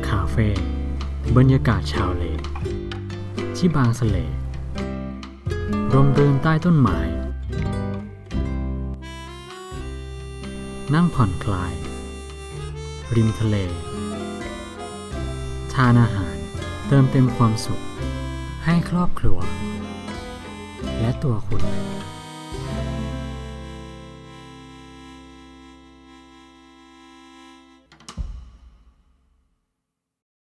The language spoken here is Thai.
คาเฟ่บรรยากาศชาวเลที่บางสะเลร่มรื่นใต้ต้นไม้นั่งผ่อนคลายริมทะเลทานอาหารเติมเต็มความสุขให้ครอบครัวและตัวคุณ